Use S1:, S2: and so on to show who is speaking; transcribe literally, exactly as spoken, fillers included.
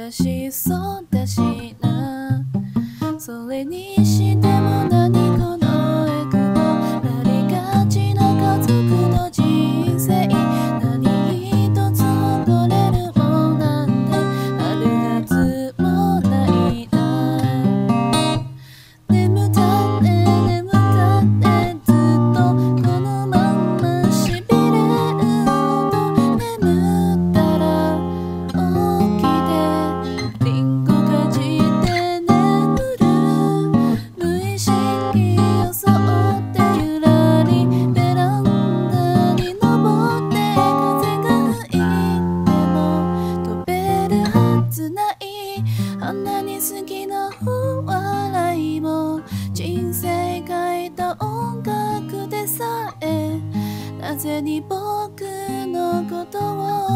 S1: だしそうだしな。それにしても何このエクボなりがちな家族の人生、何一つ誇れるもんなんてあるはずもないな。眠ったね眠ったねずっとこのまんましびれるほど眠ったら起きてリンゴかじって眠る。無意識装ってゆらりベランダに登って風が吹いても飛べるはずない。あんなに好きなお笑いも人生変えた音楽でさえなぜに僕のことを